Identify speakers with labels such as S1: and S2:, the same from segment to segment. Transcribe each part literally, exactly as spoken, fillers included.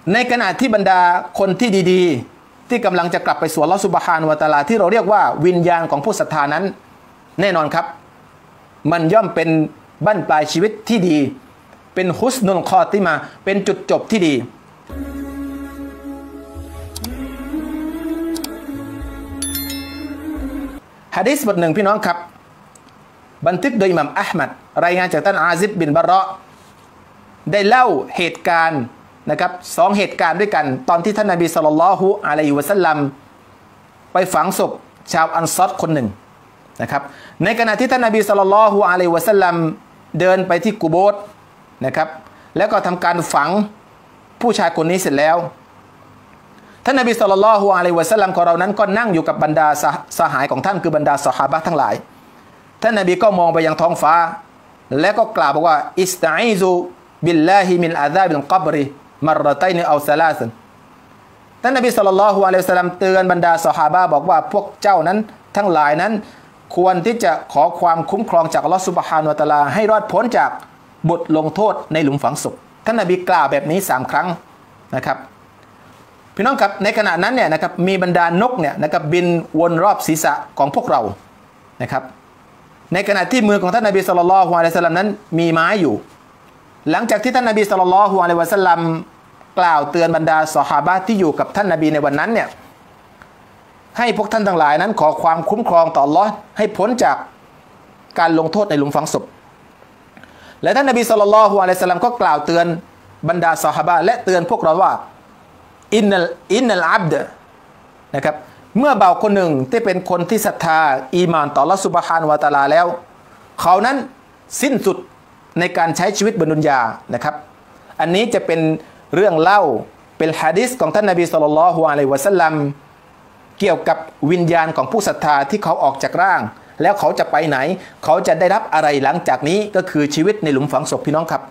S1: ในขณะที่บรรดาคนที่ดีๆที่กำลังจะกลับไปสู่อัลเลาะห์ซุบฮานะฮูวะตะอาลาที่เราเรียกว่าวิญญาณของผู้ศรัทธานั้นแน่นอนครับมันย่อมเป็นบั้นปลายชีวิตที่ดีเป็นฮุสนุลคอติมาเป็นจุดจบที่ดีหะดีษบทหนึ่งพี่น้องครับบันทึกโดยอิหม่ามอะห์มัดรายงานจากท่านอาซิบบินบะเราะห์ได้เล่าเหตุการณ์นะครับสองเหตุการณ์ด้วยกันตอนที่ท่านนบีศ็อลลัลลอฮุอะลัยฮิวะซัลลัมไปฝังศพชาวอันซอรคนหนึ่งนะครับในขณะที่ท่านนบีศ็อลลัลลอฮุอะลัยฮิวะซัลลัมเดินไปที่กุโบร์นะครับแล้วก็ทำการฝังผู้ชายคนนี้เสร็จแล้วท่านนบีศ็อลลัลลอฮุอะลัยฮิวะซัลลัมของเรานั้นก็นั่งอยู่กับบรรดาสหายของท่านคือบรรดาซอฮาบะห์ทั้งหลายท่านนบีก็มองไปยังท้องฟ้าและก็กล่าวบอกว่าอิสตะอีซุบิลลาฮิมินอาซาบิลกับริมัรรตัยนเอาซะลาซันท่านนบีศ็อลลัลลอฮุอะลัยฮิวะซัลลัมเตือนบรรดาซอฮาบะห์บอกว่าพวกเจ้านั้นทั้งหลายนั้นควรที่จะขอความคุ้มครองจากอัลเลาะห์ซุบฮานะฮูวะตะอาลาให้รอดพ้นจากบทลงโทษในหลุมฝังศพท่านนบีกล่าวแบบนี้สามครั้งนะครับพี่น้องครับในขณะนั้นเนี่ยนะครับมีบรรดานกเนี่ยนะครับบินวนรอบศีรษะของพวกเรานะครับในขณะที่มือของท่านนบีศ็อลลัลลอฮุอะลัยฮิวะซัลลัมนั้นมีไม้อยู่หลังจากที่ท่านนบีศ็อลลัลลอฮุอะลัยฮิวะซัลลัมกล่าวเตือนบรรดาซอฮาบะห์ที่อยู่กับท่านนบีในวันนั้นเนี่ยให้พวกท่านทั้งหลายนั้นขอความคุ้มครองต่ออัลเลาะห์ให้พ้นจากการลงโทษในหลุมฝังศพและท่านนบีศ็อลลัลลอฮุอะลัยฮิวะซัลลัมก็กล่าวเตือนบรรดาซอฮาบะห์และเตือนพวกเราว่าอินนัลอินนัลอับดนะครับเมื่อบ่าวคนหนึ่งที่เป็นคนที่ศรัทธาอีหม่านต่ออัลเลาะห์ซุบฮานะฮูวะตะอาลาแล้วเขานั้นสิ้นสุดในการใช้ชีวิตบนดุนยานะครับอันนี้จะเป็นเรื่องเล่าเป็นหะดีษของท่านนบีศ็อลลัลลอฮุอะลัยฮิวะซัลลัมเกี่ยวกับวิญญาณของผู้ศรัทธาที่เขาออกจากร่างแล้วเขาจะไปไหนเขาจะได้รับอะไรหลังจากนี้ก็คือชีวิตในหลุมฝังศพพี่น้องครับ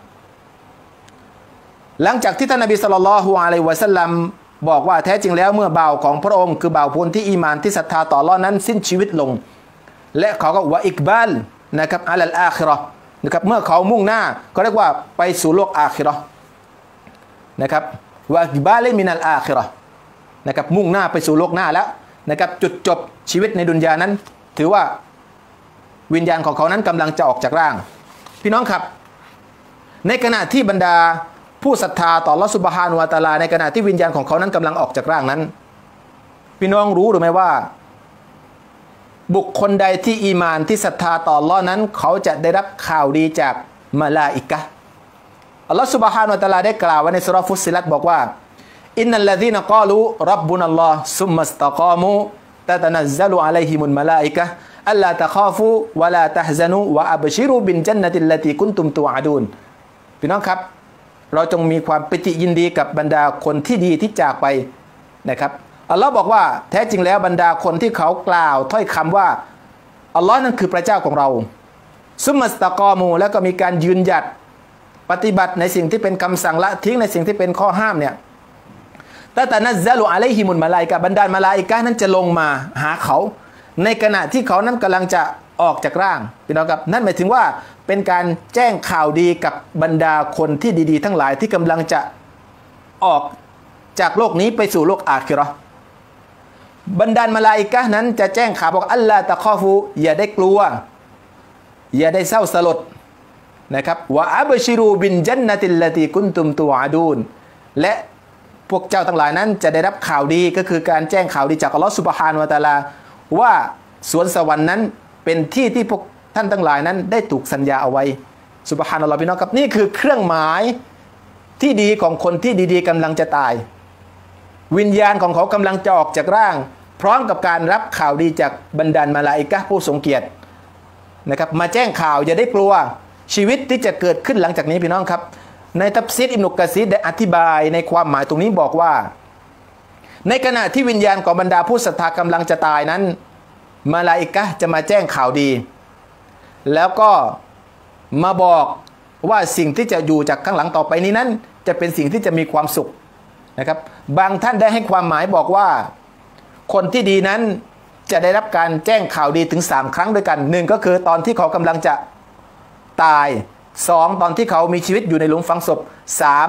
S1: หลังจากที่ท่านนบีศ็อลลัลลอฮุอะลัยฮิวะซัลลัมบอกว่าแท้จริงแล้วเมื่อบ่าวของพระองค์คือบ่าวพลที่อีมานที่ศรัทธาต่ออัลเลาะห์นั้นสิ้นชีวิตลงและเขาก็วะอิกบาลนะครับอะลัลอาคิเราะห์นะครับเมื่อเขามุ่งหน้าก็เรียกว่าไปสู่โลกอาคิเราะห์นะครับวะอิกบาลมินัลอาคิเราะห์นะครับมุ่งหน้าไปสู่โลกหน้าแล้วนะครับจุดจบชีวิตในดุนยานั้นถือว่าวิญญาณของเขานั้นกำลังจะออกจากร่างพี่น้องครับในขณะที่บรรดาผู้ศรัทธาต่ออัลเลาะห์ซุบฮานะฮูวะตะอาลาในขณะที่วิญญาณของเขานั้นกำลังออกจากร่างนั้นพี่น้องรู้หรือไม่ว่าบุคคลใดที่อีมานที่ศรัทธาต่ออัลเลาะห์นั้นเขาจะได้รับข่าวดีจากมลาอิกะห์อัลเลาะห์ซุบฮานะฮูวะตะอาลาได้กล่าวไว้ในซูเราะห์ฟุสซิลัตบอกว่าอินนัลลซีนะกาลูร็อบบุนัลลอฮ์ซุมมัสตะกามูตะตะนัซซะลูอะลัยฮิมุลมะลาอิกะห์อัลลาตะคาฟูวะลาตะฮซะนูวะอับชิรูบิลญันนะติลลตีกุนตุมตุอะดูนพี่น้องครับเราจงมีความปิติยินดีกับบรรดาคนที่ดีที่จากไปนะครับอัลลอฮ์บอกว่าแท้จริงแล้วบรรดาคนที่เขากล่าวถ้อยคำว่าอัลลอฮ์นั้นคือพระเจ้าของเราซุมมัสตะกอมูแล้วก็มีการยืนหยัดปฏิบัติในสิ่งที่เป็นคำสั่งละทิ้งในสิ่งที่เป็นข้อห้ามเนี่ยตะตะนัซซะลูอะลัยฮิมุลมะลาอิกะห์บรรดามะลาอิกะห์นั้นจะลงมาหาเขาในขณะที่เขานั้นกำลังจะออกจากร่างพี่น้องครับนั่นหมายถึงว่าเป็นการแจ้งข่าวดีกับบรรดาคนที่ดีๆทั้งหลายที่กำลังจะออกจากโลกนี้ไปสู่โลกอาคิเราะห์บรรดามะลาอิกะห์นั้นจะแจ้งข่าวบอกอัลลาตะคอฟูอย่าได้กลัวอย่าได้เศร้าสลดนะครับวะอับชิรูบินญันนะติลลตีกุนตุมตุอะดูนและพวกเจ้าทั้งหลายนั้นจะได้รับข่าวดีก็คือการแจ้งข่าวดีจากอัลเลาะห์ซุบฮานะฮูวะตะอาลาว่าสวนสวรรค์นั้นเป็นที่ที่พวกท่านทั้งหลายนั้นได้ถูกสัญญาเอาไว้ซุบฮานัลลอฮ์พี่น้องครับนี่คือเครื่องหมายที่ดีของคนที่ดีๆกำลังจะตายวิญญาณของเขากำลังจะออกจากร่างพร้อมกับการรับข่าวดีจากบรรดามะลาอิกะห์ผู้ทรงเกียรตินะครับมาแจ้งข่าวอย่าได้กลัวชีวิตที่จะเกิดขึ้นหลังจากนี้พี่น้องครับในตัฟซีรอิบนุกะซีรได้อธิบายในความหมายตรงนี้บอกว่าในขณะที่วิญญาณของบรรดาผู้ศรัทธากำลังจะตายนั้นมะลาอิกะห์จะมาแจ้งข่าวดีแล้วก็มาบอกว่าสิ่งที่จะอยู่จากข้างหลังต่อไปนี้นั้นจะเป็นสิ่งที่จะมีความสุขนะครับบางท่านได้ให้ความหมายบอกว่าคนที่ดีนั้นจะได้รับการแจ้งข่าวดีถึงสามครั้งด้วยกันหนึ่งก็คือตอนที่เขากำลังจะตายสองตอนที่เขามีชีวิตอยู่ในหลุมฝังศพสาม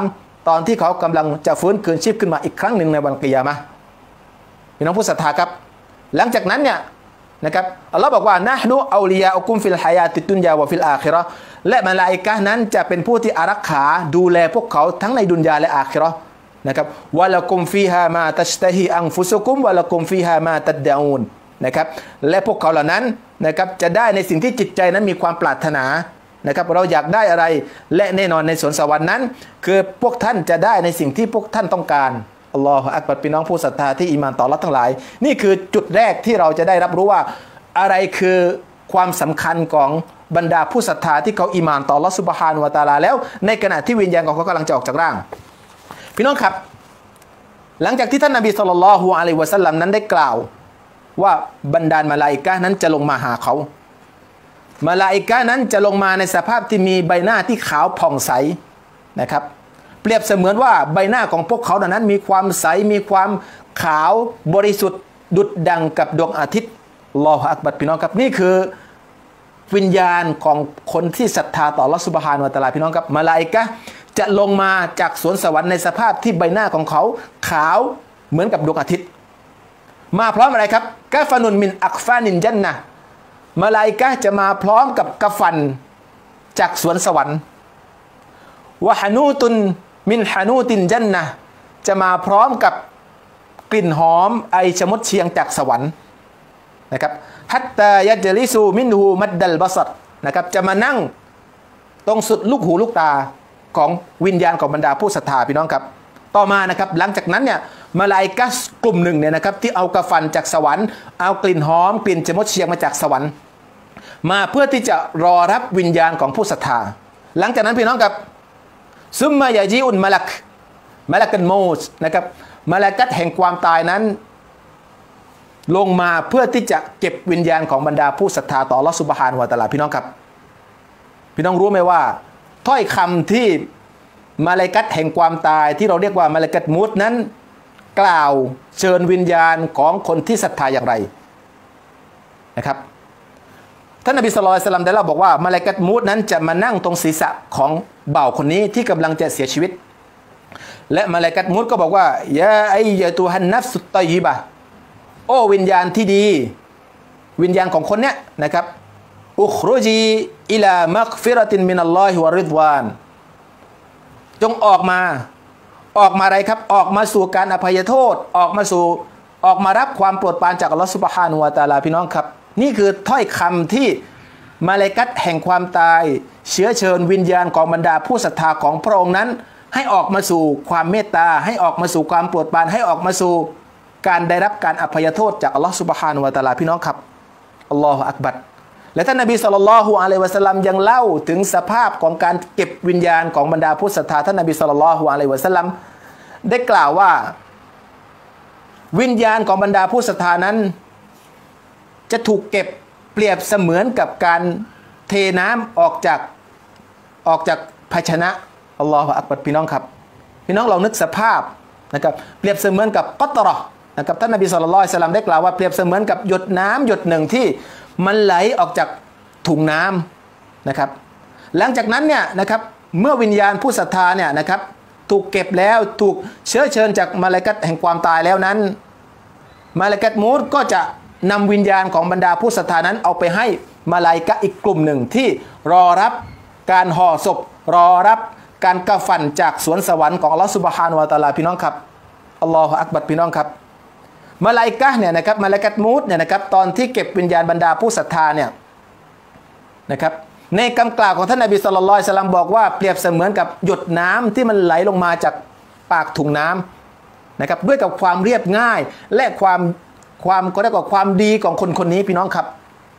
S1: ตอนที่เขากำลังจะฟื้นคืนชีพขึ้นมาอีกครั้งหนึ่งในวันกิยามะห์พี่น้องผู้ศรัทธาครับหลังจากนั้นเนี่ยนะครับอัลลอฮ์บอกว่านะฮ์นุเอาลียาอุกุมฟิลฮายาติดุนยาวะฟิลอาคิเราะห์และมลาอิกะฮ์นั้นจะเป็นผู้ที่อารักขาดูแลพวกเขาทั้งในดุนยาและอาคิเราะห์นะครับวะละกุมฟีฮามาตัชตะฮีอันฟุซุกุมวะละกุมฟีฮามาตัดดะอูนนะครับและพวกเขาเหล่านั้นนะครับจะได้ในสิ่งที่จิตใจนั้นมีความปรารถนานะครับเราอยากได้อะไรและแน่นอนในสวนสวรรค์นั้นคือพวกท่านจะได้ในสิ่งที่พวกท่านต้องการอัลลอฮฺอักบัรพี่น้องผู้ศรัทธาที่อีมานต่ออัลเลาะห์ทั้งหลายนี่คือจุดแรกที่เราจะได้รับรู้ว่าอะไรคือความสำคัญของบรรดาผู้ศรัทธาที่เขาอีมานต่ออัลเลาะห์ซุบฮานะฮูวะตะอาลาแล้วในขณะที่วิญญาณของเขากำลังจะออกจากร่างพี่น้องครับหลังจากที่ท่านนบีศ็อลลัลลอฮุอะลัยฮิวะซัลลัมนั้นได้กล่าวว่าบรรดาลมลาอิกะฮ์นั้นจะลงมาหาเขามลาอิกะฮ์นั้นจะลงมาในสภาพที่มีใบหน้าที่ขาวผ่องใสนะครับเปรียบเสมือนว่าใบหน้าของพวกเขานั้นมีความใสมีความขาวบริสุทธิ์ดุจดังกับดวงอาทิตย์อัลลอฮฺอักบัรพี่น้องครับนี่คือวิญญาณของคนที่ศรัทธาต่ออัลเลาะห์ซุบฮานะฮูวะตะอาลาพี่น้องครับมลาอิกะฮ์จะลงมาจากสวนสวรรค์ในสภาพที่ใบหน้าของเขาขาวเหมือนกับดวงอาทิตย์มาพร้อมอะไรครับกะฟานุนมินอักฟานินญันนะห์มลาอิกะฮ์จะมาพร้อมกับกะฟันจากสวนสวรรค์วะฮานูตุนมินฮานูตินญันนะห์จะมาพร้อมกับกลิ่นหอมไอชะมดเชียงจากสวรรค์นะครับฮัตตายัจลิซูมินฮูมัดดัลบะซัรนะครับจะมานั่งตรงสุดลูกหูลูกตาของวิญญาณของบรรดาผู้ศรัทธาพี่น้องครับต่อมานะครับหลังจากนั้นเนี่ยมลาอิกะฮ์กลุ่มหนึ่งเนี่ยนะครับที่เอากะฟันจากสวรรค์เอากลิ่นหอมกลิ่นชะมดเชียงมาจากสวรรค์มาเพื่อที่จะรอรับวิญญาณของผู้ศรัทธาหลังจากนั้นพี่น้องครับซุมมายาจีอุนมะลักมะลักันโมสนะครับมลาอิกะฮ์แห่งความตายนั้นลงมาเพื่อที่จะเก็บวิญญาณของบรรดาผู้ศรัทธาต่ออัลเลาะห์ซุบฮานะฮูวะตะอาลาพี่น้องครับพี่น้องรู้ไหมว่าถ้อยคำที่มลาอิกะฮ์แห่งความตายที่เราเรียกว่ามลาอิกะฮ์มูตนั้นกล่าวเชิญวิญญาณของคนที่ศรัทธาอย่างไรนะครับท่านนบีศ็อลลัลลอฮุอะลัยฮิวะซัลลัมได้เล่าบอกว่ามลาอิกะฮ์มูตนั้นจะมานั่งตรงศีรษะของบ่าวคนนี้ที่กำลังจะเสียชีวิตและมลาอิกะฮ์มูตก็บอกว่ายาอัยยะตุฮันนัฟสุตฏอยยิบะห์โอ้วิญญาณที่ดีวิญญาณของคนเนี้ยนะครับอุครุจีอิลามักฟิรตินมินัลลอฮิวะริฎวานจงออกมาออกมาอะไรครับออกมาสู่การอภัยโทษออกมาสู่ออกมารับความโปรดปรานจากอัลลอฮฺซุบฮานะฮูวะตะอาลาพี่น้องครับนี่คือถ้อยคำที่มลาอิกะฮ์แห่งความตายเชื้อเชิญวิญญาณของบรรดาผู้ศรัทธาของพระองค์นั้นให้ออกมาสู่ความเมตตาให้ออกมาสู่ความโปรดปรานให้ออกมาสู่การได้รับการอภัยโทษจากอัลลอฮฺซุบฮานะฮูวะตะอาลาพี่น้องครับอัลลอฮฺอักบัรและท่านนบีศ็อลลัลลอฮุอะลัยฮิวะซัลลัมยังเล่าถึงสภาพของการเก็บวิญญาณของบรรดาผู้ศรัทธาท่านนบีศ็อลลัลลอฮุอะลัยฮิวะซัลลัมได้กล่าวว่าวิญญาณของบรรดาผู้ศรัทธานั้นจะถูกเก็บเปรียบเสมือนกับการเทน้ำออกจากออกจากภาชนะอัลลอฮฺอักบัรพี่น้องครับพี่น้องลองนึกสภาพนะครับเปรียบเสมือนกับกัตเราะห์นะครับท่านนบีศ็อลลัลลอฮุอะลัยฮิวะซัลลัมได้กล่าวว่าเปรียบเสมือนกับหยดน้ำหยดหนึ่งที่มันไหลออกจากถุงน้ำนะครับหลังจากนั้นเนี่ยนะครับเมื่อวิญญาณผู้ศรัทธาเนี่ยนะครับถูกเก็บแล้วถูกเชื้อเชิญจากมลาอิกะฮ์แห่งความตายแล้วนั้นมลาอิกะฮ์มูตก็จะนำวิญญาณของบรรดาผู้ศรัทธานั้นเอาไปให้มลาอิกะฮ์อีกกลุ่มหนึ่งที่รอรับการห่อศพรอรับการกะฟันจากสวนสวรรค์ของอัลลอฮฺซุบฮานะฮูวะตะอาลาพี่น้องครับอัลลอฮฺอักบัรพี่น้องครับมลาอิกะฮ์เนี่ยนะครับมลาอิกะฮ์มูตเนี่ยนะครับตอนที่เก็บวิญญาณบรรดาผู้ศรัทธาเนี่ยนะครับในคำกล่าวของท่านนบีศ็อลลัลลอฮุอะลัยฮิวะซัลลัมบอกว่าเปรียบเสมือนกับหยดน้ำที่มันไหลลงมาจากปากถุงน้ำนะครับด้วยกับความเรียบง่ายและความความก็ได้กับความดีของคนคนนี้พี่น้องครับ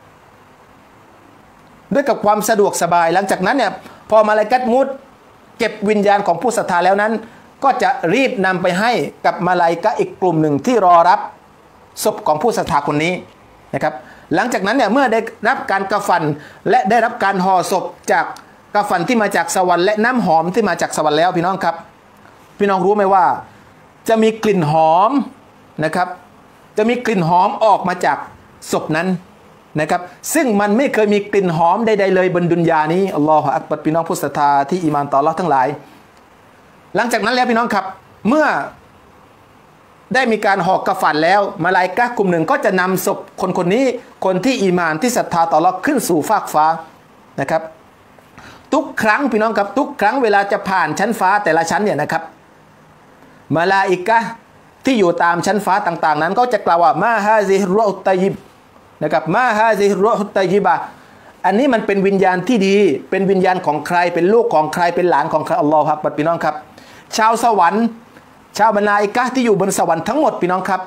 S1: ด้วยกับความสะดวกสบายหลังจากนั้นเนี่ยพอมลาอิกะฮ์มูตเก็บวิญญาณของผู้ศรัทธาแล้วนั้นก็จะรีบนำไปให้กับมลาอิกะฮ์อีกกลุ่มหนึ่งที่รอรับศพของผู้ศรัทธาคนนี้นะครับหลังจากนั้นเนี่ยเมื่อได้รับการกะฟันและได้รับการห่อศพจากกะฟันที่มาจากสวรรค์และน้ำหอมที่มาจากสวรรค์แล้วพี่น้องครับพี่น้องรู้ไหมว่าจะมีกลิ่นหอมนะครับจะมีกลิ่นหอมออกมาจากศพนั้นนะครับซึ่งมันไม่เคยมีกลิ่นหอมใดๆเลยบนดุนยานี้อัลลอฮฺอักบัรพี่น้องผู้ศรัทธาที่อีมานต่ออัลเลาะห์ทั้งหลายหลังจากนั้นแล้วพี่น้องครับเมื่อได้มีการห่อกฟันแล้วมาลาอิกะฮ์กลุ่มหนึ่งก็จะนำศพคนคนนี้คนที่อีมานที่ศรัทธาต่ออัลเลาะห์ขึ้นสู่ฟากฟ้านะครับทุกครั้งพี่น้องครับทุกครั้งเวลาจะผ่านชั้นฟ้าแต่ละชั้นเนี่ยนะครับมาลาอิกะฮ์ที่อยู่ตามชั้นฟ้าต่างๆนั้นก็จะกล่าวว่ามาฮาซิฮ์รูฮุตตัยยิบนะครับมาฮาซิฮ์รูฮุตตัยยิบะอันนี้มันเป็นวิญญาณที่ดีเป็นวิญญาณของใครเป็นลูกของใครเป็นหลานของใครอัลลอฮฺครับพี่น้องครับชาวสวรรค์ชาวมาลาอิกะฮ์ที่อยู่บนสวรรค์ทั้งหมดพี่น้องครับ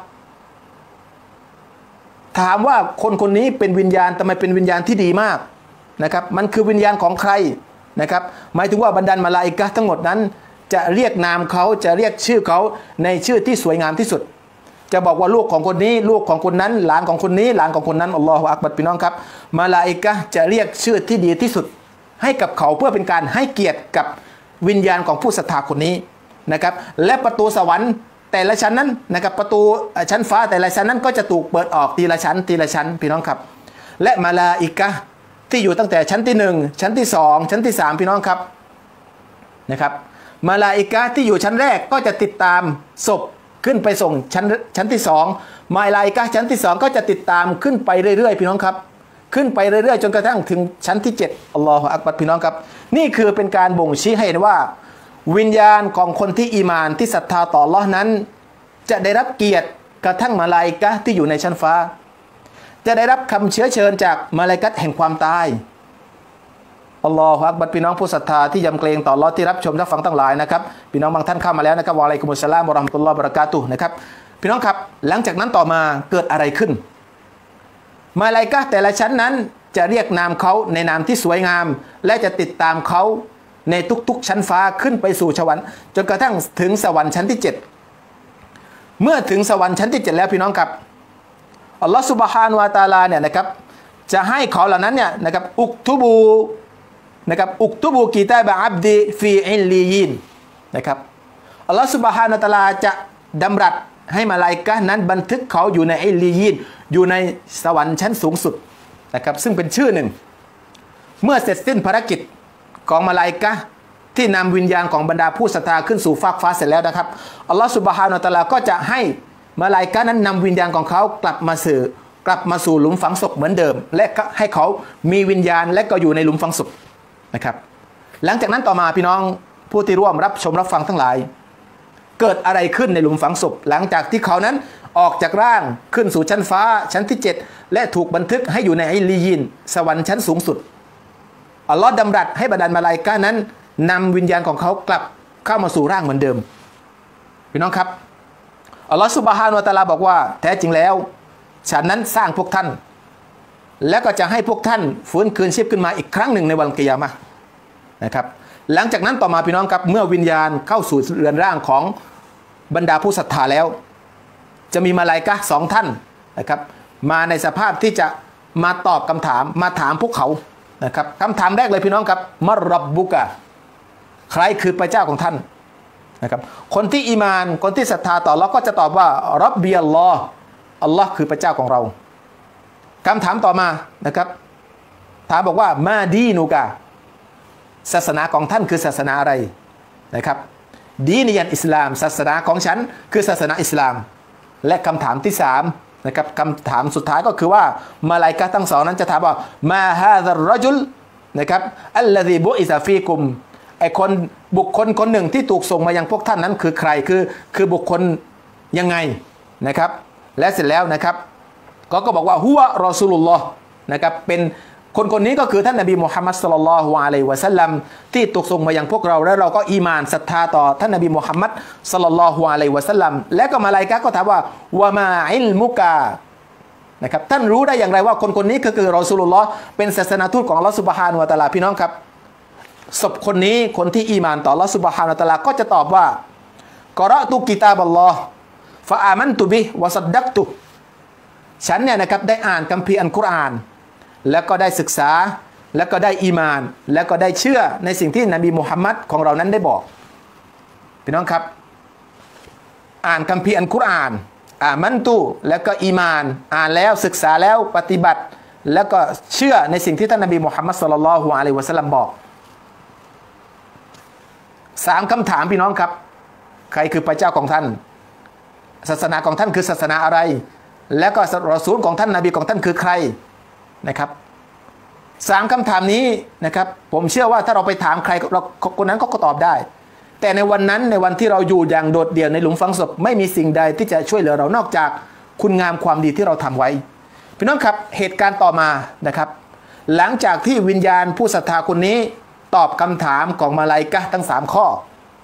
S1: ถามว่าคนคนนี้เป็นวิญญาณทำไมเป็นวิญญาณที่ดีมากนะครับมันคือวิญญาณของใครนะครับหมายถึงว่าบรรดามาลาอิกะฮ์ทั้งหมดนั้นจะเรียกนามเขาจะเรียกชื่อเขาในชื่อที่สวยงามที่สุดจะบอกว่าลูกของคนนี้ลูกของคนนั้นหลานของคนนี้หลานของคนนั้นอัลลอฮฺอักบัรพี่น้องครับมาลาอิกะฮ์จะเรียกชื่อที่ดีที่สุดให้กับเขาเพื่อเป็นการให้เกียรติกับวิญญาณของผู้ศรัทธาคนนี้นะครับและประตูสวรรค์แต่ละชั้นนั้นนะครับประตูชั้นฟ้าแต่ละชั้นนั้นก็จะถูกเปิดออกทีละชั้นทีละชั้นพี่น้องครับและมาลาอิกะฮ์ที่อยู่ตั้งแต่ชั้นที่หนึ่งชั้นที่สองชั้นที่สามพี่น้องครับนะครับมาลาอิกะฮ์ที่อยู่ชั้นแรกก็จะติดตามศพขึ้นไปส่งชั้นชั้นที่สองมาลาอิกะฮ์ชั้นที่สองก็จะติดตามขึ้นไปเรื่อยๆพี่น้องครับขึ้นไปเรื่อยๆจนกระทั่งถึงชั้นที่เจ็ดอัลลอฮฺอักบัรพี่น้องครับนี่คือเป็นการบ่งชี้ให้เห็นว่าวิญญาณของคนที่อีมานที่ศรัทธาต่ออัลเลาะห์นั้นจะได้รับเกียรติกระทั่งมาลาอิกะฮ์ที่อยู่ในชั้นฟ้าจะได้รับคำเชื้อเชิญจากมาลาอิกะฮ์แห่งความตายอัลลอฮฺอักบัรพี่น้องผู้ศรัทธาที่ยำเกรงต่ออัลเลาะห์ที่รับชมรับฟังทั้งหลายนะครับพี่น้องบางท่านเข้ามาแล้วนะครับวะอะลัยกุมุสสลามวะเราะห์มะตุลลอฮ์วะบะเราะกาตุฮ์นะครับพี่น้องครับหลังจากนั้นต่อมาเกิดอะไรขึ้นมาลาอิกะฮ์แต่ละชั้นนั้นจะเรียกนามเขาในนามที่สวยงามและจะติดตามเขาในทุกๆชั้นฟ้าขึ้นไปสู่สวรรค์จนกระทั่งถึงสวรรค์ชั้นที่เจ็ดเมื่อถึงสวรรค์ชั้นที่เจ็ดแล้วพี่น้องครับอัลลอฮฺซุบฮานะฮูวะตะอาลาเนี่ยนะครับจะให้เขาเหล่านั้นเนี่ยนะครับอุกตุบูนะครับอุกตุบูกิตาบะอับดีฟีอิลลียีนนะครับอัลลอฮฺซุบฮานะฮูวะตะอาลาจะดำรัสให้มาลาอิกะฮ์นั้นบันทึกเขาอยู่ในอิลลียีนอยู่ในสวรรค์ชั้นสูงสุดนะครับซึ่งเป็นชื่อหนึ่งเมื่อเสร็จสิ้นภารกิจของมาลาอิกะฮ์ที่นำวิญญาณของบรรดาผู้ศรัทธาขึ้นสู่ฟากฟ้าเสร็จแล้วนะครับอัลลอฮฺซุบฮานะฮูวะตะอาลาก็จะให้มาลาอิกะฮ์นั้นนำวิญญาณของเขากลับมาสู่กลับมาสู่หลุมฝังศพเหมือนเดิมและให้เขามีวิญญาณและก็อยู่ในหลุมฝังศพนะครับหลังจากนั้นต่อมาพี่น้องผู้ที่ร่วมรับชมรับฟังทั้งหลายเกิดอะไรขึ้นในหลุมฝังศพหลังจากที่เขานั้นออกจากร่างขึ้นสู่ชั้นฟ้าชั้นที่เจ็ดและถูกบันทึกให้อยู่ในอิลลียีนสวรรค์ชั้นสูงสุดอัลลอฮ์ดำรัสให้บรรดามาลาอิกะฮ์นั้นนำวิญญาณของเขากลับเข้ามาสู่ร่างเหมือนเดิมพี่น้องครับอัลลอฮ์ซุบฮานะฮูวะตะอาลาบอกว่าแท้จริงแล้วฉันนั้นสร้างพวกท่านแล้วก็จะให้พวกท่านฟื้นคืนชีพขึ้นมาอีกครั้งหนึ่งในวันกิยามะห์นะครับหลังจากนั้นต่อมาพี่น้องครับเมื่อวิญญาณเข้าสู่เรือนร่างของบรรดาผู้ศรัทธาแล้วจะมีมาลาอิกะฮ์สองท่านนะครับมาในสภาพที่จะมาตอบคำถามมาถามพวกเขานะครับคำถามแรกเลยพี่น้องครับมัรร็อบบุกะใครคือพระเจ้าของท่านนะครับคนที่อีมานคนที่ศรัทธาต่ออัลเลาะห์ก็จะตอบว่าร็อบบีอัลลอฮ์อัลลอฮ์คือพระเจ้าของเราคำถามต่อมานะครับถามบอกว่ามาดีนูกะศาสนาของท่านคือศาสนาอะไรนะครับดีนียันอิสลามศาสนาของฉันคือศาสนาอิสลามและคำถามที่สามนะครับคำถามสุดท้ายก็คือว่ามาลาอิกะฮ์ทั้งสองนั้นจะถามว่ามาฮาซัรรอจุลนะครับอัลลซีบุอิซาฟีกุมไอคนบุคคลคนหนึ่งที่ถูกส่งมายังพวกท่านนั้นคือใครคือคือบุคคลยังไงนะครับและเสร็จแล้วนะครับก็ก็บอกว่าฮุวะรอซูลุลลอฮ์นะครับเป็นคนคนนี้ก็คือท่านนบีมุฮัมมัดศ็อลลัลลอฮุอะลัยฮิวะซัลลัมที่ถูกส่งมายังพวกเราและเราก็อีหม่านศรัทธาต่อท่านนบีมุฮัมมัดศ็อลลัลลอฮุอะลัยฮิวะซัลลัมและก็มาลาอิกะฮ์ก็ถามว่าวะมาอิลมุกะนะครับท่านรู้ได้อย่างไรว่าคนคนนี้ก็คือรอซูลุลลอฮ์เป็นศาสนาทูตของอัลเลาะห์ซุบฮานะฮูวะตะอาลาพี่น้องครับศพคนนี้คนที่อีหม่านต่ออัลเลาะห์ซุบฮานะฮูวะตะอาลาก็จะตอบว่ากอเราะตุกิตาบัลลอฮ์ฟะอามันตุบิวะซัดดักตุฉันเนี่ยนะครับได้อ่านคัมภีร์อัลกุรอานแล้วก็ได้ศึกษาแล้วก็ได้อีมานแล้วก็ได้เชื่อในสิ่งที่นบีมุฮัมมัดของเรานั้นได้บอกพี่น้องครับอ่านคัมภีร์อัลกุรอานอ่ามันตุแล้วก็อีมานอ่านแล้วศึกษาแล้วปฏิบัติแล้วก็เชื่อในสิ่งที่ท่านนบีมุฮัมมัดศ็อลลัลลอฮุอะลัยฮิวะซัลลัมบอกสามคำถามพี่น้องครับใครคือพระเจ้าของท่านศาสนาของท่านคือศาสนาอะไรและก็รอซูลของท่านนบีของท่านคือใครนะครับสามคำถามนี้นะครับผมเชื่อว่าถ้าเราไปถามใครเราคนนั้นก็ตอบได้แต่ในวันนั้นในวันที่เราอยู่อย่างโดดเดี่ยวในหลุมฝังศพไม่มีสิ่งใดที่จะช่วยเหลือเรานอกจากคุณงามความดีที่เราทำไว้พี่น้องครับเหตุการณ์ต่อมานะครับหลังจากที่วิญญาณผู้ศรัทธาคนนี้ตอบคำถามของมาลาอิกะห์ทั้งสามข้อ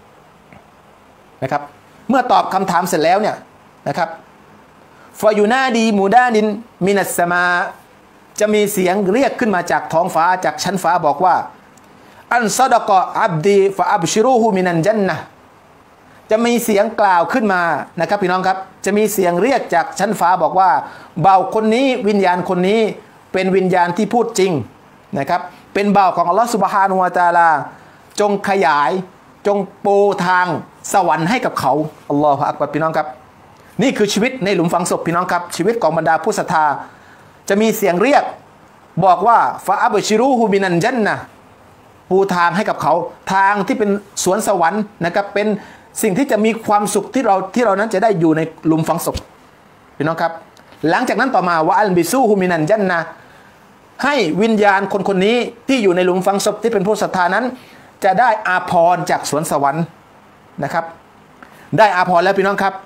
S1: นะครับเมื่อตอบคำถามเสร็จแล้วเนี่ยนะครับฟายูนาดีมูดานินมินัสสมาจะมีเสียงเรียกขึ้นมาจากท้องฟ้าจากชั้นฟ้าบอกว่าอันซอดกออับดีฟาอับชิรูฮูมินันจันนะจะมีเสียงกล่าวขึ้นมานะครับพี่น้องครับจะมีเสียงเรียกจากชั้นฟ้าบอกว่าเบาคนนี้วิญญาณคนนี้เป็นวิญญาณที่พูดจริงนะครับเป็นเบาของอัลลอฮฺซุบฮานะฮูวะตะอาลาจงขยายจงปูทางสวรรค์ให้กับเขาอัลลอฮฺอักบัรพี่น้องครับนี่คือชีวิตในหลุมฝังศพพี่น้องครับชีวิตของบรรดาผู้ศรัทธาจะมีเสียงเรียกบอกว่าฟาอับชิรูฮูมินันจันนะปูทางให้กับเขาทางที่เป็นสวนสวรรค์นะครับเป็นสิ่งที่จะมีความสุขที่เราที่เรานั้นจะได้อยู่ในหลุมฝังศพพี่น้องครับหลังจากนั้นต่อมาวะอัลบิซูฮูมินันจันนะให้วิญญาณคนคนนี้ที่อยู่ในหลุมฝังศพที่เป็นผู้ศรัทธานั้นจะได้อาภรณ์จากสวนสวรรค์นะครับได้อาภรณ์แล้วพี่น้องครับ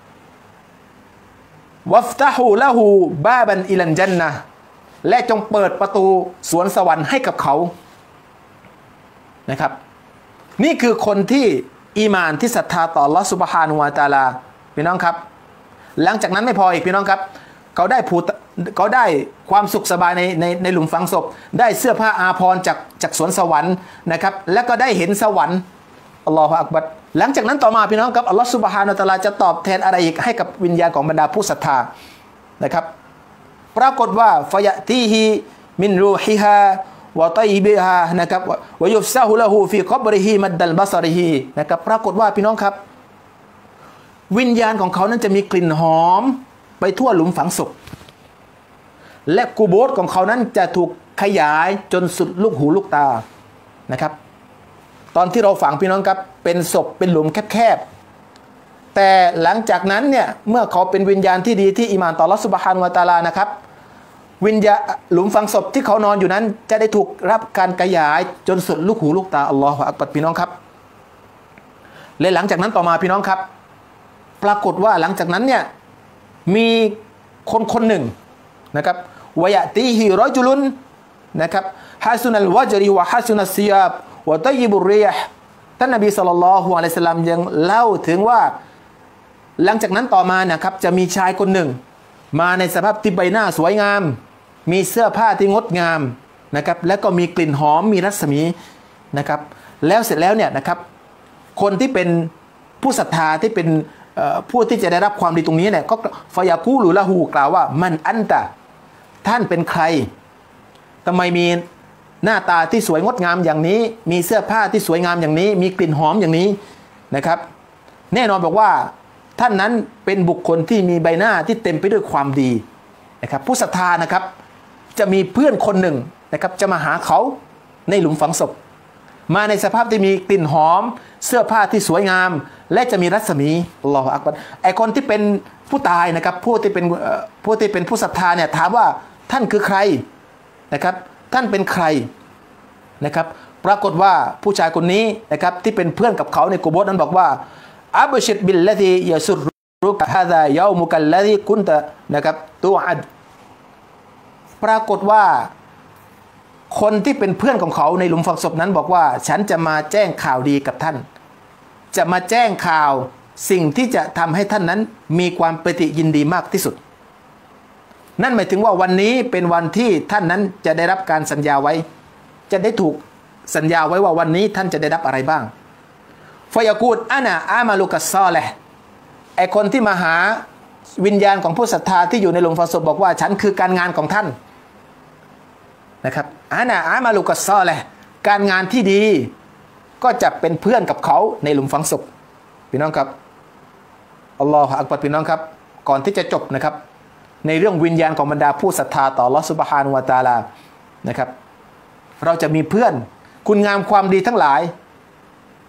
S1: วัฟตะฮูละฮูบาบันอิลันจันนะและจงเปิดประตูสวนสวรรค์ให้กับเขานะครับนี่คือคนที่อีมานที่ศรัทธาต่ออัลเลาะห์ซุบฮานะฮูวะตะอาลาพี่น้องครับหลังจากนั้นไม่พออีกพี่น้องครับเขาได้ผูเขาได้ความสุขสบายในในในหลุมฝังศพได้เสื้อผ้าอาภรณ์จากจากสวนสวรรค์นะครับและก็ได้เห็นสวรรค์อัลลอฮฺอักบัรหลังจากนั้นต่อมาพี่น้องครับอัลลอฮฺซุบฮานะฮูวะตะอาลาจะตอบแทนอะไรอีกให้กับวิญญาณของบรรดาผู้ศรัทธานะครับปรากฏว่าฟะยะตีฮีมินรูฮิฮาวะตัยบิฮานะครับวะยุฟซะฮุละฮูฟีกับริฮิมัดดัลบัซริฮินะครับปรากฏว่าพี่น้องครับวิญญาณของเขานั้นจะมีกลิ่นหอมไปทั่วหลุมฝังศพและกูโบสของเขานั้นจะถูกขยายจนสุดลูกหูลูกตานะครับตอนที่เราฝังพี่น้องครับเป็นศพเป็นหลุมแคบๆแต่หลังจากนั้นเนี่ยเมื่อเขาเป็นวิญญาณที่ดีที่อีหม่านต่ออัลเลาะห์ซุบฮานะฮูวะตะอาลานะครับวิญญาณหลุมฝังศพที่เขานอนอยู่นั้นจะได้ถูกรับการขยายจนสุดลูกหูลูกตาอัลลอฮฺอักบัรพี่น้องครับและหลังจากนั้นต่อมาพี่น้องครับปรากฏว่าหลังจากนั้นเนี่ยมีคนคนหนึ่งนะครับวะยะตีฮิรอจุลุนนะครับฮาซุนัลวะจริวะฮาซุนัสซิยาบวะตัยยิบุรริยห์ท่านนบีศ็อลลัลลอฮุอะลัยฮิวะซัลลัมยังเล่าถึงว่าหลังจากนั้นต่อมานะครับจะมีชายคนหนึ่งมาในสภาพที่ใบหน้าสวยงามมีเสื้อผ้าที่งดงามนะครับและก็มีกลิ่นหอมมีรัศมีนะครับแล้วเสร็จแล้วเนี่ยนะครับคนที่เป็นผู้ศรัทธาที่เป็นผู้ที่จะได้รับความดีตรงนี้เนี่ยก็ฟายากูลุละหูกล่าวว่ามันอันตะท่านเป็นใครทำไมมีหน้าตาที่สวยงดงามอย่างนี้มีเสื้อผ้าที่สวยงามอย่างนี้มีกลิ่นหอมอย่างนี้นะครับแน่นอนบอกว่าท่านนั้นเป็นบุคคลที่มีใบหน้าที่เต็มไปด้วยความดีนะครับผู้ศรัทธานะครับจะมีเพื่อนคนหนึ่งนะครับจะมาหาเขาในหลุมฝังศพมาในสภาพที่มีกลิ่นหอมเสื้อผ้าที่สวยงามและจะมีรัศมีอัลลอฮฺอักบัรไอคนที่เป็นผู้ตายนะครับผู้ที่เป็นผู้ที่เป็นผู้ศรัทธาเนี่ยถามว่าท่านคือใครนะครับท่านเป็นใครนะครับปรากฏว่าผู้ชายคนนี้นะครับที่เป็นเพื่อนกับเขาในกุโบร์นั้นบอกว่าอับชิดบิลลาฮิยะซุรุกะฮาซายามุกัลลาฮิกุนตะนะครับตูอัดปรากฏว่าคนที่เป็นเพื่อนของเขาในหลุมฝังศพนั้นบอกว่าฉันจะมาแจ้งข่าวดีกับท่านจะมาแจ้งข่าวสิ่งที่จะทำให้ท่านนั้นมีความปิติยินดีมากที่สุดนั่นหมายถึงว่าวันนี้เป็นวันที่ท่านนั้นจะได้รับการสัญญาไว้จะได้ถูกสัญญาไว้ว่าวันนี้ท่านจะได้รับอะไรบ้างฟยากูดอานะอามาลุกัสซอเลห์ไอคนที่มาหาวิญญาณของผู้ศรัทธาที่อยู่ในหลุมฝังศพบอกว่าฉันคือการงานของท่านนะครับอานะอามาลุกัสซอเลห์การงานที่ดีก็จะเป็นเพื่อนกับเขาในหลุมฝังศพพี่น้องครับอัลลอฮฺอักบัรพี่น้องครับก่อนที่จะจบนะครับในเรื่องวิญญาณของบรรดาผู้ศรัทธาต่ออัลเลาะห์ซุบฮานะฮูวะตะอาลานะครับเราจะมีเพื่อนคุณงามความดีทั้งหลาย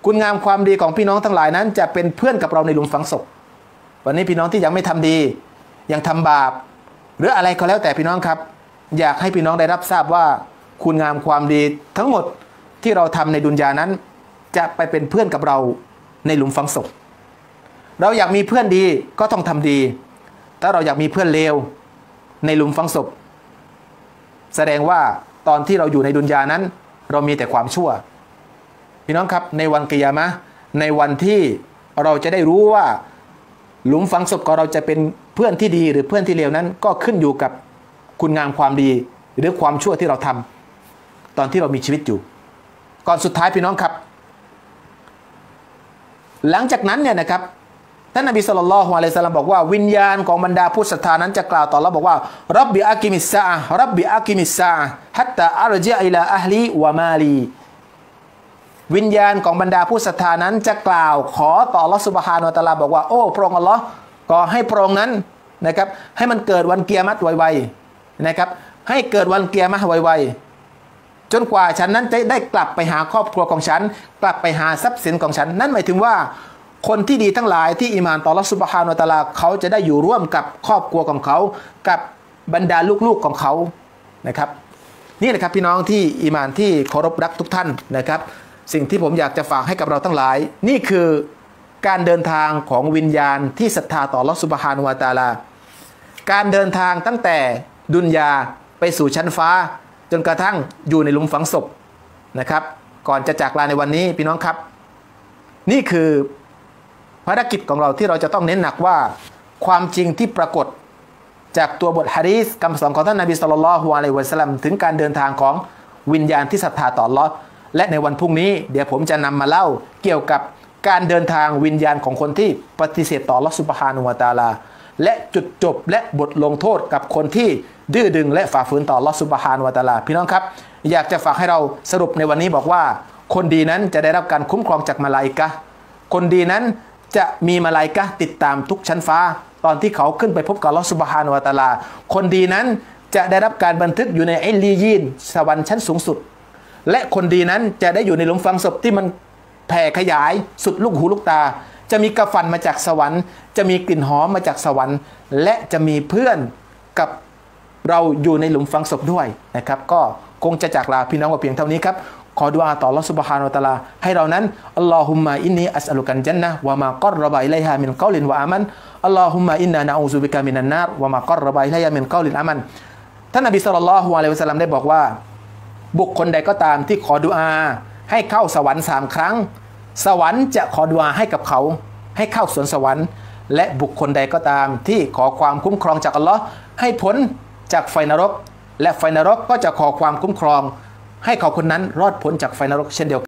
S1: คุณงามความดีของพี่น้องทั้งหลายนั้นจะเป็นเพื่อนกับเราในหลุมฝังศพวันนี้พี่น้องที่ยังไม่ทำดียังทำบาปหรืออะไรก็แล้วแต่พี่น้องครับอยากให้พี่น้องได้รับทราบว่าคุณงามความดีทั้งหมดที่เราทำในดุนยานั้นจะไปเป็นเพื่อนกับเราในหลุมฝังศพเราอยากมีเพื่อนดีก็ต้องทำดีถ้าเราอยากมีเพื่อนเลวในหลุมฝังศพแสดงว่าตอนที่เราอยู่ในดุนยานั้นเรามีแต่ความชั่วพี่น้องครับในวันกิยามะห์ในวันที่เราจะได้รู้ว่าหลุมฝังศพของเราจะเป็นเพื่อนที่ดีหรือเพื่อนที่เลวนั้นก็ขึ้นอยู่กับคุณงามความดีหรือความชั่วที่เราทำตอนที่เรามีชีวิตอยู่ก่อนสุดท้ายพี่น้องครับหลังจากนั้นเนี่ยนะครับท่านนบีศ็อลลัลลอฮุอะลัยฮิวะซัลลัมบอกว่าวิญญาณของบรรดาผู้ศรัทธานั้นจะกล่าวต่อเราบอกว่าร็อบบิอากิมิสซาอะห์ร็อบบิอากิมิสซาอะห์ฮัตตาอัรญิออิลาอะห์ลีวะมาลีวิญญาณของบรรดาผู้ศรัทธานั้นจะกล่าวขอต่ออัลเลาะห์ซุบฮานะฮูวะตะอาลาบอกว่าโอ้พระองค์อัลเลาะห์ก็ให้พระองค์นั้นนะครับให้มันเกิดวันกิยามะฮ์ไวๆนะครับให้เกิดวันกิยามะฮ์ไวๆจนกว่าฉันนั้นจะได้กลับไปหาครอบครัวของฉันกลับไปหาทรัพย์สินของฉันนั่นหมายถึงว่าคนที่ดีทั้งหลายที่อีหม่านต่ออัลเลาะห์ซุบฮานะฮูวะตะอาลาเขาจะได้อยู่ร่วมกับครอบครัวของเขากับบรรดาลูกๆของเขานะครับนี่แหละครับพี่น้องที่อีหม่านที่เคารพรักทุกท่านนะครับสิ่งที่ผมอยากจะฝากให้กับเราทั้งหลายนี่คือการเดินทางของวิญญาณที่ศรัทธาต่ออัลเลาะห์ซุบฮานะฮูวะตะอาลาการเดินทางตั้งแต่ดุนยาไปสู่ชั้นฟ้าจนกระทั่งอยู่ในหลุมฝังศพนะครับก่อนจะจากลาในวันนี้พี่น้องครับนี่คือภารกิจของเราที่เราจะต้องเน้นหนักว่าความจริงที่ปรากฏจากตัวบทหะดีษคำสอนของท่านนบีศ็อลลัลลอฮุอะลัยฮิวะซัลลัมถึงการเดินทางของวิญญาณที่ศรัทธาต่ออัลเลาะห์และในวันพรุ่งนี้เดี๋ยวผมจะนำมาเล่าเกี่ยวกับการเดินทางวิญญาณของคนที่ปฏิเสธต่ออัลเลาะห์ซุบฮานะฮูวะตะอาลาและจุดจบและบทลงโทษกับคนที่ดื้อดึงและฝ่าฝืนต่ออัลเลาะห์ซุบฮานะฮูวะตะอาลาพี่น้องครับอยากจะฝากให้เราสรุปในวันนี้บอกว่าคนดีนั้นจะได้รับการคุ้มครองจากมลาอิกะฮ์คนดีนั้นจะมีมลาอิกะฮ์ติดตามทุกชั้นฟ้าตอนที่เขาขึ้นไปพบกับอัลเลาะห์ซุบฮานะฮูวะตะอาลาคนดีนั้นจะได้รับการบันทึกอยู่ในอิลลียีนสวรรค์ชั้นสูงสุดและคนดีนั้นจะได้อยู่ในหลุมฝังศพที่มันแผ่ขยายสุดลูกหูลูกตาจะมีกระฟันมาจากสวรรค์จะมีกลิ่นหอมมาจากสวรรค์และจะมีเพื่อนกับเราอยู่ในหลุมฝังศพด้วยนะครับก็คงจะจากลาพี่น้องว่าเพียงเท่านี้ครับขอดุอาต่ออัลเลาะห์ซุบฮานะฮูวะตะอาลาให้เรานั้นอัลลอฮุมมะอินนีอัสอะลุกัลญันนะฮ์วะมากัรรบะอิลัยฮามินกอลินวะอามันอัลลอฮุมมะอินนานะอูซุบิกะมินันนารวะมากัรรบะอิลัยฮามินกอลินอามันท่านนบีศ็อลลัลลอฮุอะลัยฮิวะซัลลัมได้บอกว่าบุคคลใดก็ตามที่ขอดุอาให้เข้าสวรรค์สามครั้งสวรรค์จะขอดุอาให้กับเขาให้เข้าสวนสวรรค์และบุคคลใดก็ตามที่ขอความคุ้มครองจากอัลลอฮ์ให้พ้นจากไฟนรกและไฟนรกก็จะขอความคุ้มครองให้เขาคนนั้นรอดพ้นจากไฟนรกเช่นเดียวกัน